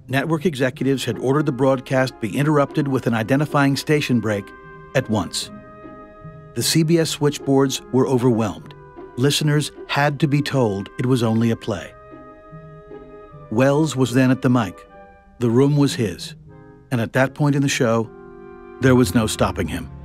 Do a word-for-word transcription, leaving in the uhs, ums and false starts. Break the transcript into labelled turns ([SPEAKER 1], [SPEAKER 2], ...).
[SPEAKER 1] Network executives had ordered the broadcast be interrupted with an identifying station break at once. The C B S switchboards were overwhelmed. Listeners had to be told it was only a play. Welles was then at the mic. The room was his. And at that point in the show, there was no stopping him.